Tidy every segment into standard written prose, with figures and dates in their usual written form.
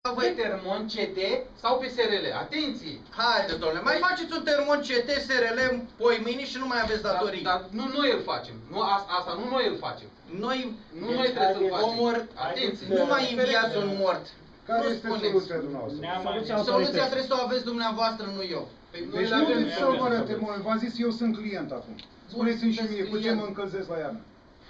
Voi Termon, CT sau pe SRL. Atenție! Haideți, domnule, mai faceți un Termon, CT, SRL, poi mâine și nu mai aveți datorii. Dar nu noi îl facem. Nu, asta nu noi îl facem. Nu noi trebuie să-l facem. Omor, atenție! nu mai înviați un mort. Care este soluția dumneavoastră? Soluția trebuie să o aveți dumneavoastră, nu eu. Deci nu de rezolvarea Termonului. V-am zis, eu sunt client acum. Spuneți-mi și mie, cu ce mă încălzesc la iarnă?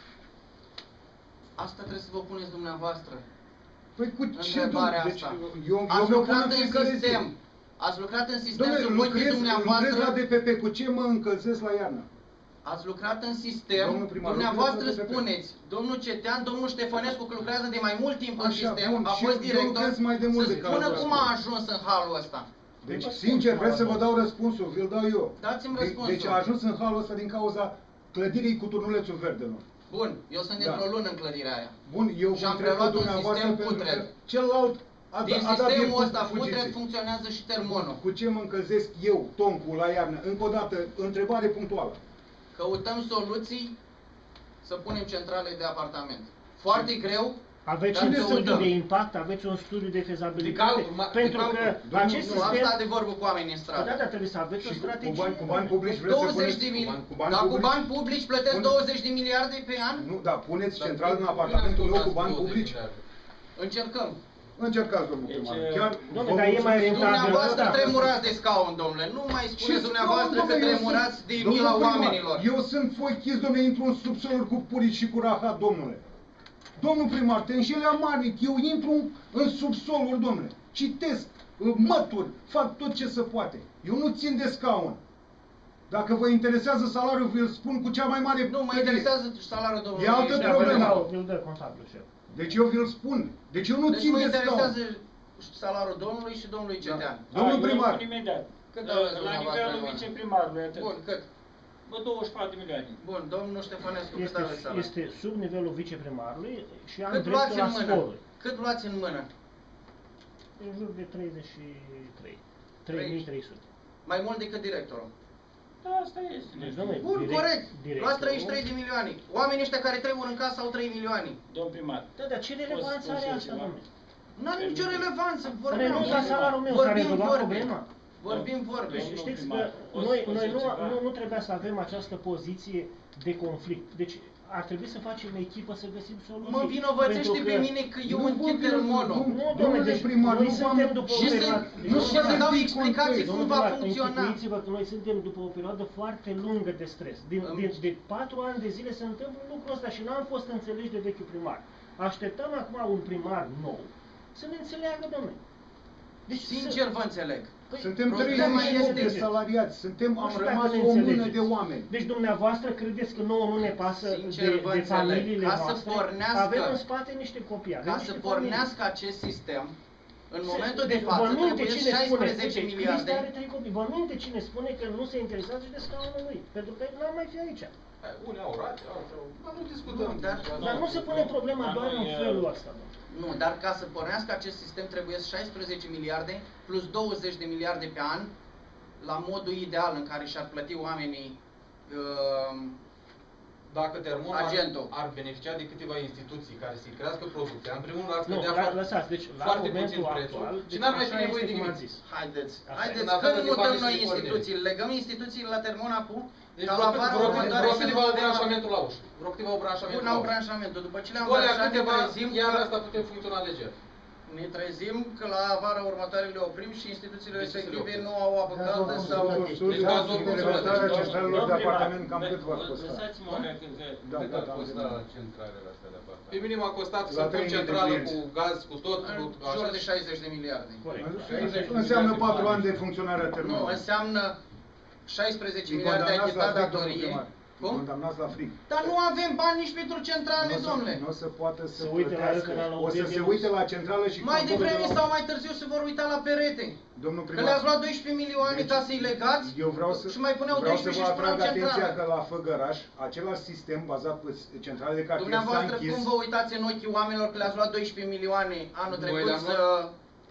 Asta trebuie să vă puneți dumneavoastră. Păi cu ce, deci, ați lucrat în sistem. Ați lucrat în sistem sub ochii dumneavoastră. Lucrez la DPP, cu ce mă încălzesc la iarnă? Ați lucrat în sistem, dumneavoastră spuneți, domnul Cetean, domnul Ștefănescu, că lucrează de mai mult timp în sistem, a fost director, să spună cum a ajuns în halul ăsta. Deci, sincer, vreți să vă dau răspunsul, vi-l dau eu. Dați-mi răspunsul. Deci a ajuns în halul ăsta din cauza clădirii cu turnulețul verdelor. Bun, eu sunt dintr-o lună în clădirea aia. Bun, eu vă întreb pe dumneavoastră pentru că celălalt din sistemul ăsta putred funcționează și termonul. Cu ce mă încălzesc eu, Toncu, la iarnă? Încă o dată, întrebare punctuală. Căutăm soluții să punem centrale de apartament. Foarte greu. Aveți un studiu de impact, aveți un studiu de fezabilitate, pentru că acest sistem... Nu am stat de vorbă cu oamenii în stradă. Da, trebuie să aveți o strategie. Cu bani publici vreți să puneți... Dar cu bani publici plătesc 20 de miliarde pe an? Nu, dar puneți centrală în apartamentul meu cu bani publici? Încercăm. Încercați, domnul primar. Domnule, dar e mai rentabil. Dumneavoastră tremurați de scaun, domnule. Nu mai spuneți dumneavoastră că tremurați de mila oamenilor. Eu sunt foichis, domnule, intru în subsoluri cu purici și cu rahat, domnule. Domnul primar, te înșeli amarnic, eu intru în subsoluri, domnule, citesc, mături, fac tot ce se poate. Eu nu țin de scaun. Dacă vă interesează salariul, vi-l spun cu cea mai mare... Nu, mă interesează salariul domnului. E altă problemă. Vi-l dă contabilul șef. Deci eu vi-l spun. Deci eu nu țin de scaun. Deci mă interesează salariul domnului și domnului Cetean. Domnul primar. Imediat. Cât la nivelul viceprimarului, atât. Bun, cât? 24 de milioane. Bun, domnul Ștefănescu, cât aveți salariul? Este sub nivelul viceprimarului și am dreptul la sporuri. Cât luați în mână? În jur de 33. 3300. Mai mult decât directorul. Da, asta este. Deci, domnule, bun, corect. Luați 33 de milioane. Oamenii ăștia care trăiesc în casă au 3 milioane. Domn primar. Da, dar ce relevanță are asta, domnule? Nu are nicio relevanță. Renunț la salariul meu, s-a rezolvat problema. Vorbim vorbe. Știți că noi nu trebuia să avem această poziție de conflict. Deci ar trebui să facem echipă să găsim soluții. Mă vinovățește pe mine că eu închid termonul. Nu, domnule, deci noi suntem după o perioadă... Nu știu să dau explicații cum va funcționa. Închipuiți-vă că noi suntem după o perioadă foarte lungă de stres. De 4 ani de zile se întâmplă lucrul ăsta și n-am fost înțeleși de vechiul primar. Așteptăm acum un primar nou să ne înțeleagă, domnule. Deci, sincer vă înțeleg. Suntem 38 de salariați, am rămas o mână de oameni. Deci dumneavoastră credeți că nouă nu ne pasă de familiile noastre? Avem în spate niște copii. Ca să pornească acest sistem, în momentul de față trebuie 16 miliarde. Vă minte cine spune că nu se interesează de scaunul lui, pentru că n-am mai fi aici. Unii au rate, nu discutăm. Dar nu se pune problema doar în felul ăsta. Nu, dar ca să pornească acest sistem trebuie 16 miliarde plus 20 de miliarde pe an la modul ideal în care și-ar plăti oamenii dacă Termon ar beneficia de câteva instituții care să-i crească producția, în primul rând ar scădea foarte puțin prețul și n-ar mai fi nevoie de nimic. Haideți, când mutăm noi instituțiile, legăm instituțiile la Termon acum? Deci vreo câteva au branșamentul la ușă. Vreo câteva au branșamentul la ușă. Bun, au branșamentul. După ce le-am branșat, ne trezim iar asta putem funcționa leger. Ne trezim că la vara următoare le oprim și instituțiile respective nu au apă caldă sau... În cazul de relatarea centralelor de apartament, cam cât v-a costat? Lăsați-mă o leacă că... Cât a costat centralele astea de apartament? Pe minim a costat să pun centrală cu gaz, cu tot, cu așa... Jur de 60 de miliarde. Înseamnă 4 ani de funcționare a termenului. Nu, înseamnă 16 miliarde ai quitat datorie. Cum? Condamnați la frig. Dar nu avem bani nici pentru centrale, domnule. Nu o să poată să plătească. O să se uite la centrală și... Mai devreme sau mai târziu se vor uita la perete. Domnul primar, că le-ați luat 12 milioane ca să-i legați și mai puneau 12 și își puneau centrală. Atenția că la Făgăraș, același sistem bazat pe centrale de cartier s-a închis. Dumneavoastră cum vă uitați în ochii oamenilor că le-ați luat 12 milioane anul trecut să...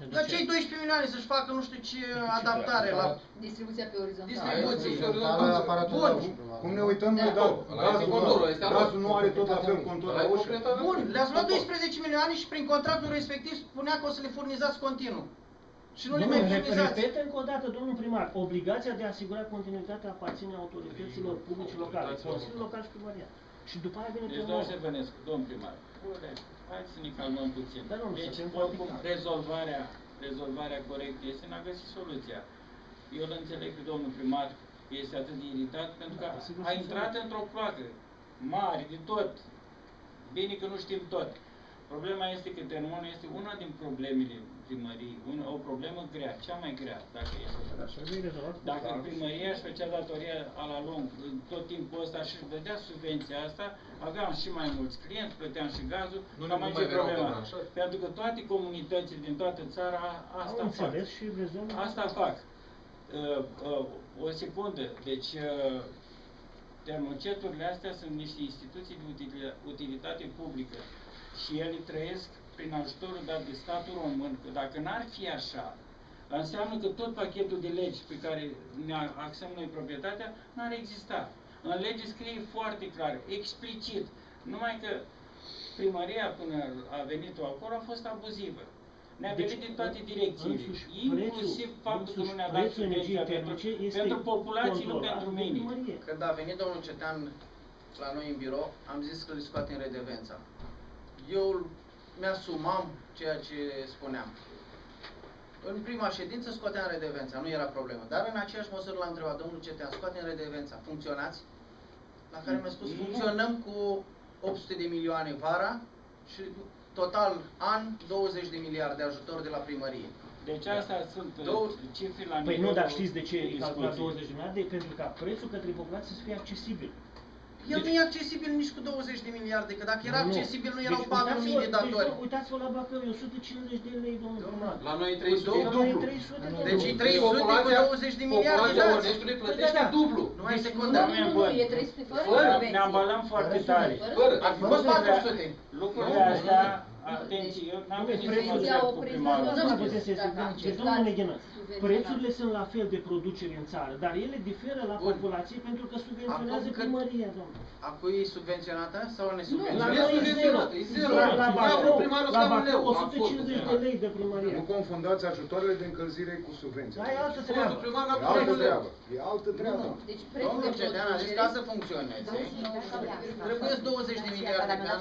Dar cei 12 milioane să-și facă nu știu ce adaptare la distribuția pe orizontală. distribuție. Bun. Cum ne uităm noi, dar gazul nu are tot la fel contor la ușă. Bun, le-ați luat 12 milioane și prin contractul respectiv spunea că o să le furnizați continuu. Și nu le mai furnizați. Repet încă o dată, domnul primar, obligația de a asigura continuitatea aparține autorităților publice locale, Consiliul Local și Primăria. Și după aia vine deci, domnul Ștefănescu, domnul primar, hai să ne calmăm puțin. Deci, oricum, rezolvarea corectă este n-a găsit soluția. Eu îl înțeleg pe domnul primar că este atât de iritat pentru că a intrat într-o cloacă mare de tot. Bine că nu știm tot. Problema este că terenul este una din problemele primăriei, o problemă grea, cea mai grea, dacă este. Dacă primăria își făcea datoria la lung, tot timpul ăsta și își dădea subvenția asta, aveam și mai mulți clienți, plăteam și gazul, nu mai ce problema. Pentru că toate comunitățile din toată țara asta fac. Asta fac. O secundă, deci termoceturile astea sunt niște instituții de utilitate publică și ele trăiesc prin ajutorul dat de statul român, că dacă n-ar fi așa, înseamnă că tot pachetul de legi pe care ne axăm noi proprietatea n-ar exista. În lege scrie foarte clar, explicit, numai că primăria până a venit acolo a fost abuzivă. Ne-a venit din toate direcțiile, inclusiv faptul că nu ne-a dat subvenția pentru populații, nu pentru mine. Când a venit domnul Cetean la noi în birou, am zis că îl scoatem redevența. Eu mi-asumam ceea ce spuneam. În prima ședință scoateam redevența, nu era problemă. Dar în aceeași măsură l-am întrebat, domnul Cetean, scoatem redevența, funcționați? La care mi-a spus, funcționăm cu 800 de milioane vara și total an 20 de miliarde de ajutor de la primărie. Deci astea sunt cifre la Păi nu, dar știți de ce e calculat 20 de miliarde? Pentru ca prețul către populație să fie accesibil. El nu e accesibil nici cu 20 de miliarde, că dacă era accesibil nu erau 4.000 de datori. Uitați-vă la Bacău, e 150 de lei, domnul primar. La noi e 300 de dublu. Deci e 300 cu 20 de miliarde dați. Populația Oneștiului plătește dublu. Nu ai secundar. Nu, e 300 fără. Ne ambalăm foarte tare. Ar fi fost 400. Lucrurile astea, atenție, eu n-am venit să mă cer cu primarul. Domnule Ghenă, prețurile sunt la fel de producere în țară, dar ele diferă la populație pentru că subvenționează primăria, domnule. Acum e subvenționată sau nesubvenționată? La noi e zero. La Bacău 150 de lei de primărie. Nu confundați ajutoarele de încălzire cu subvenția. Da, e altă treabă. E altă treabă. E altă treabă. Deci Domnul Cetean a zis ca să funcționeze, trebuie 20 de miliarde pe an.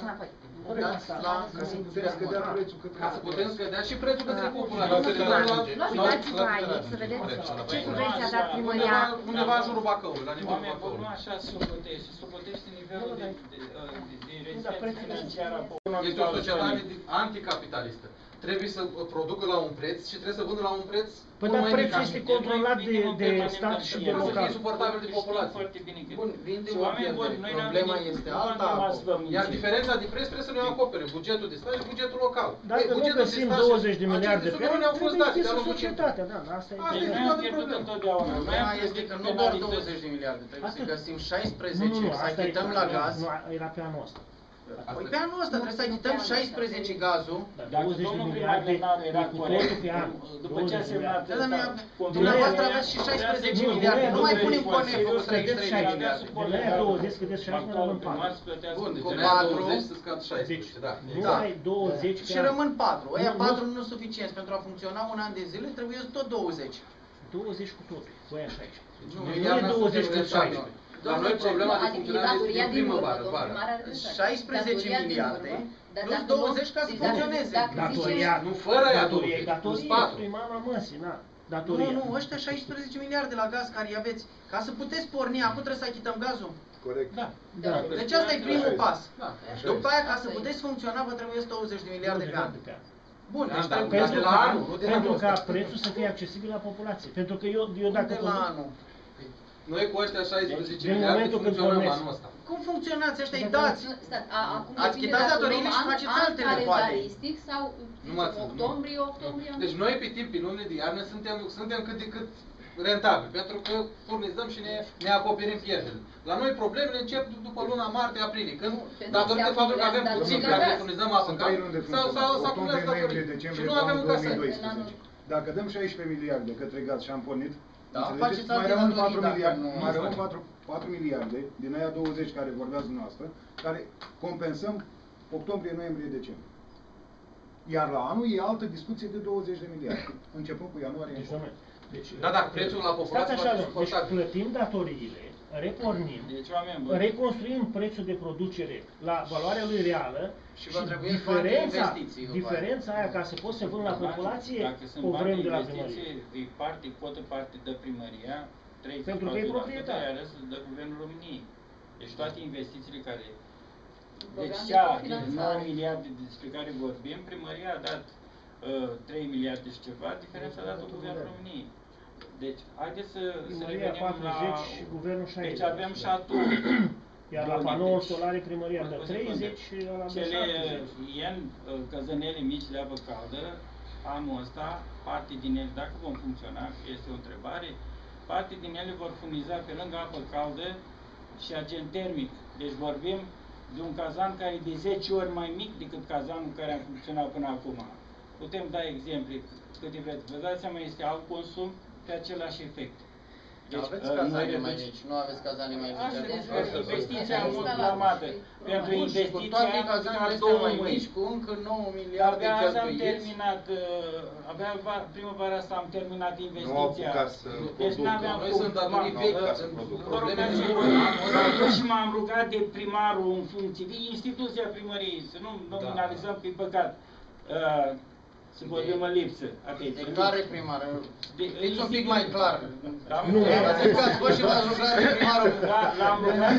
Ca să putem scădea prețul către Ca să putem scădea și prețul către populație. Uitați-vă aici să vedeți ce subvenție a dat primăria. Undeva în jurul Bacăului, la nivelul Bacăului. Nu așa socotește nivelul de rezistență financiară a populației. Este o societate anticapitalistă. Trebuie să producă la un preț și trebuie să vândă la un preț. Păi dar prețul este controlat de stat și de local. local. Să fie suportabil de populație. Bun, vinde o pierdere. Problema este alta. Iar diferența de preț trebuie să ne acopere bugetul de stat și bugetul local. Dacă nu găsim 20 de miliarde pe an, trebuie să societatea, da, asta e. Noi am pierdut întotdeauna. Problema este că nu doar 20 de miliarde, trebuie să găsim 16, să achităm la gaz. Nu, era pe anul ăsta. Păi pe anul ăsta trebuie să achităm 16 gazul. Dacă domnul primar Lenaru era corect, după ce a semnat dumneavoastră aveați și 16 miliarde, nu mai punem conectul cu 33 de miliarde. De la 20 scădeți 16, rămân 4. Bun, deci de la 20 să scad 16, da. Nu ai 20 și rămân 4. Ăia 4 nu sunt suficienți. Pentru a funcționa un an de zile trebuie tot 20. 20 cu totul, cu aia 16. Nu e 20 cu 16. La noi problema de funcționare este din primăvară, vară. 16 miliarde plus 20 ca să funcționeze. Datoria, nu fără aia datoria, mama măsii, na. Datoria. Nu, ăștia 16 miliarde la gaz care îi aveți. Ca să puteți porni, acum trebuie să achităm gazul. Corect. Da. Deci asta e primul pas. După aia, ca să puteți funcționa, vă trebuie 120 de miliarde pe an. Bun, deci trebuie de la anul, pentru ca prețul să fie accesibil la populație. Pentru că eu dacă de la anul. Noi cu ăștia 16 miliarde funcționăm anul ăsta. Cum funcționați? Ăștia îi dați. Ați chitat datoriile și faceți altele, poate. Sau octombrie. Deci noi pe timp, pe lunile de iarnă, suntem cât de cât rentabil, pentru că furnizăm și ne acoperim pierderile. La noi problemele încep după luna martie-aprilie, când, datorită faptului că avem puțin care ne furnizăm apă în cap, s-au acumulat datorii. Și nu avem încasări. Dacă dăm 16 miliarde către gaz și am pornit, faceți mai alte rămân datorii 4 miliarde, dacă nu- mai rămân 4 miliarde din aia 20 care vorbeați dumneavoastră, care compensăm octombrie, noiembrie, decembrie. Iar la anul e altă discuție de 20 de miliarde, începând cu ianuarie. Deci, Da, dar prețul la populație va fi deci suportabil. plătim datoriile, repornim, Deci, oameni buni. reconstruim prețul de producere la valoarea lui reală Și va trebui investiții după diferența aia ca să poți să vând la populație, Dacă sunt o bani vrem de de la investiție, primărie. cotă parte de primăria, 30%, Pentru că e proprietar. iar restul de Guvernul României. Deci toate investițiile care... Program Deci de cea de cofinanțare. 9 miliarde despre care vorbim, primăria a dat 3 miliarde și ceva, diferența a dat-o Guvernul României. Deci, haideți să Primăria revenim 40 la... și Guvernul 60. Deci avem și atunci. Iar la panouri solare primăria dă 30 și la Cele 70. ien căzănele mici de apă caldă, anul ăsta, parte din ele, dacă vom funcționa, este o întrebare, parte din ele vor furniza pe lângă apă caldă și agent termic. Deci vorbim de un cazan care e de 10 ori mai mic decât cazanul care a funcționat până acum. Putem da exemple câte vreți. Vă dați seama, este alt consum pe același efect. Deci, aveți cazane mai mici, nu aveți cazane mai mici. Așa, deci acum. investiția mult urmată. Pentru Bun, și cu toate investiția cazanele astea mai mici, cu încă 9 miliarde abia azi am cheltuiți. terminat, abia primăvara asta am terminat investiția. Deci producă. n-aveam Noi cum. sunt datorii vechi, sunt probleme Și m-am rugat de primarul în funcție, de instituția primăriei, să nu nominalizăm pe păcat. Să vorbim în lipsă. Atenție. De care primar? Fiți un pic mai clar. Nu. Adică ați fost și v-ați rugat de primarul. Da, l-am rugat.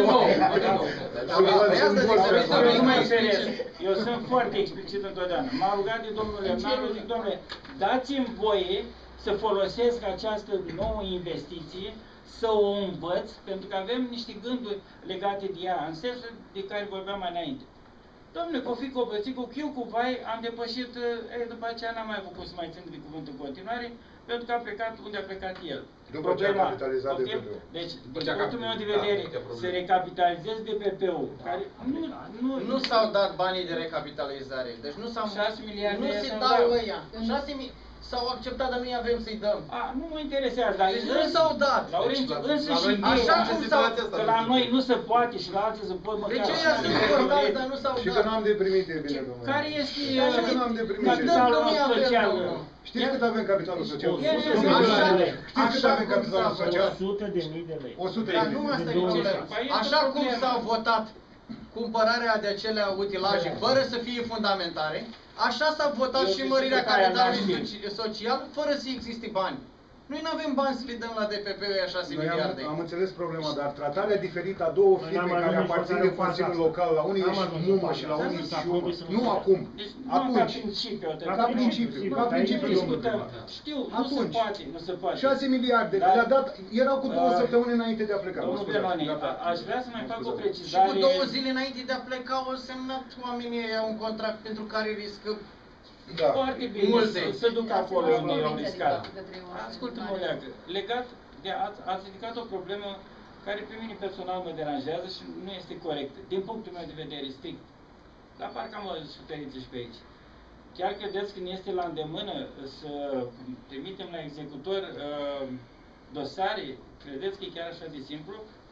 Eu sunt foarte explicit întotdeauna. M-a rugat de domnul Lemnaru, zic, domnule, dați-mi voie să folosesc această nouă investiție, să o învăț, pentru că avem niște gânduri legate de ea, în sensul de care vorbeam mai înainte. Domnule, cu fi copățit, cu chiu, cu vai, am depășit, după aceea n-am mai avut cum să mai țin de cuvânt în continuare, pentru că a plecat unde a plecat el. După ce a capitalizat DPP-ul. Deci, din punctul meu de vedere, să recapitalizez DPP-ul, care nu s-au dat banii de recapitalizare. Deci nu s-au 6 miliarde nu se să-mi dau dau. ăia. 6 miliarde s-au acceptat, dar nu avem să-i dăm. Nu mă interesează, dar Deci nu s-au dat. Laurențiu, însăși Așa cum s-au... că la noi nu se poate și la alții se pot măcar. Deci ăia sunt importanți, dar nu s-au dat. Și că n-am deprimit, e bine, domnule. Care este Așa că n-am deprimit. capitalul social? Știți cât avem capitalul social? 100 Știți cât Așa avem cum capitalul s-a social? 100.000 de lei. 100 Dar de nu mii. asta e De problema. Păi, Așa este cum problema. s-a votat cumpărarea de acelea utilaje fără să fie fundamentare, așa s-a votat Eu și zic mărirea că aia capitalului n-am social fără să existe bani. Noi nu avem bani să le dăm la DPP-ul 6 Noi miliarde. am înțeles problema, dar tratarea diferită a două Noi firme n-am care ajuns aparțin niciodată de în faza Consiliul asta. Local, la unii N-am ești ajuns în Muma faza și la asta. unii Dar și trebuie să nu nu acum. Deci, Atunci. ca Ca principiu, principiu, ca principiu, domnule primar. Știu, nu se Atunci. poate, nu se poate. 6 miliarde, Dar- le-a dat, erau cu 2 Uh, săptămâni înainte de a pleca. Domnul Benoni, aș vrea să mai fac o Și precizare. cu 2 zile înainte de a pleca au semnat oamenii ăia un contract pentru care riscă. Da. Foarte bine Multe. să duc acolo unde au riscat. Către o Ascultă-mă, Leagă, legat de, ați ridicat o problemă care pe mine personal mă deranjează și nu este corectă, din punctul meu de vedere strict. La parcă am o suferință și pe aici. Chiar credeți că ne este la îndemână să trimitem la executor dosare? Credeți că e chiar așa de simplu?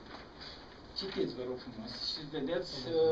Citiți, vă rog frumos, și vedeți...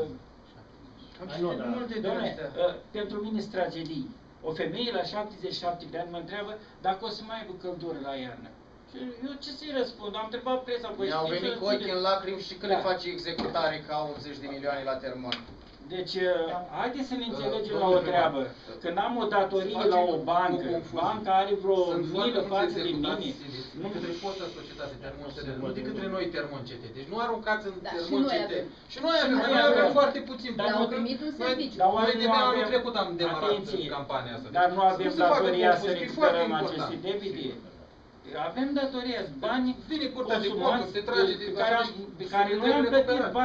Am Nu, citit da. multe din Doamne, astea. pentru mine sunt tragedii. O femeie la 77 de ani mă întreabă dacă o să mai aibă căldură la iarnă. Și eu ce să-i răspund? Am întrebat presa, voi Mi-au știți venit să cu ochii ziceți? în lacrimi și că le face executare ca 80 de milioane la Termon. Deci, haideți să ne înțelegem la o treabă. Când am o datorie la o bancă, banca are vreo Sunt foarte milă mulți față de executați mine. civili, nu de către fosta societate Termon CT, nu de către noi Termon CT. Deci nu aruncați în Da, și Termon noi CT. avem. Și noi avem, Dar noi nu avem avem. foarte puțin. Dar Dar nu au primit un serviciu. Dar Noi oare de nu anul avem- trecut am demarat Atenție, campania asta. dar nu avem Să se facă datoria să concurs, e foarte recuperăm important. aceste debite. Avem datoria, bani Vine Curtea de consumați Conturi, se trage de pe care noi am plătit bani.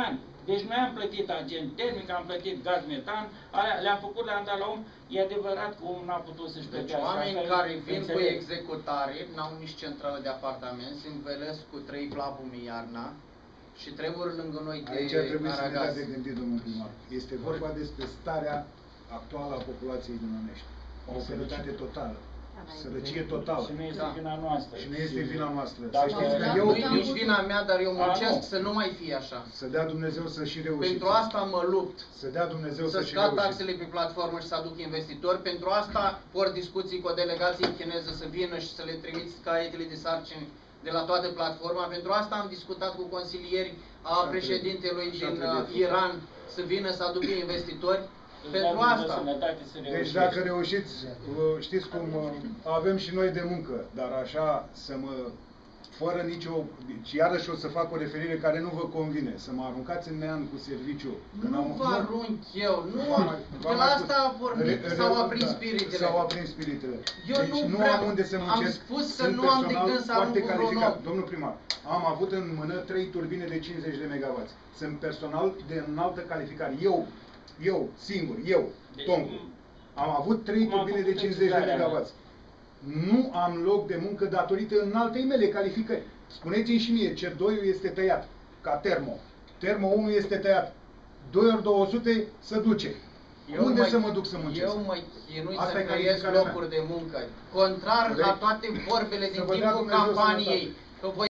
Deci noi am plătit agent termic, am plătit gaz metan, le-am făcut, le-am dat la om. E adevărat că omul n-a putut să-și Deci plătească. oameni Asta care vin cu înțeleg. executare, n-au nici centrală de apartament, se învelesc cu 3 plapumi iarna și treburi lângă noi de Aici trebuie să ne dea aragaz. de gândit, domnul primar. Este vorba despre starea actuală a populației din Onești. O sărăcitate totală. Sărăcie totală. Și nu este Da. vina noastră. Și nu este vina noastră. Să Dacă- știți că Da, eu, Nu-i nici vina mea, dar eu muncesc nu. să nu mai fie așa. să dea Dumnezeu să și reușiți. Pentru asta mă lupt. Să dea Dumnezeu Să să și scad reușiți. taxele pe platformă și să aduc investitori. Pentru asta por discuții cu o delegație chineză să vină și să le trimiți caietele de sarcini de la toată platforma. Pentru asta am discutat cu consilieri a președintelui din Iran să vină să aducă investitori. Pentru asta. Sănătate să Deci reușești. dacă reușiți, știți cum avem și noi de muncă, dar așa să mă, fără nicio, deci iarăși o să fac o referire care nu vă convine, să mă aruncați în nean cu serviciu. că Nu n-am- vă arunc eu, nu, v-am de la mai asta spus. a pornit, s-au aprins Da, spiritele. S-au aprins spiritele. Eu Deci nu nu vreau- am unde să am muncesc. spus că Sunt nu am de personal gând să foarte arunc un calificat. rom. Domnul primar, am avut în mână 3 turbine de 50 de MW. Sunt personal de înaltă calificare. Eu, singur, Deci, Toncu. Am avut 3 cum am turbine de făcut 50 de executarea MW. Nu am loc de muncă datorită înaltei mele calificări. Spuneți-mi și mie, CER2-ul este tăiat, ca termo. Termo 1 este tăiat. 2 ori 200 se duce. Unde să mă duc să muncesc? Eu mă chinui Asta să e creez calificarea mea. locuri de muncă. Contrar la Corect. toate vorbele Să din vă dea timpul Dumnezeu campaniei. sănătate. Că voi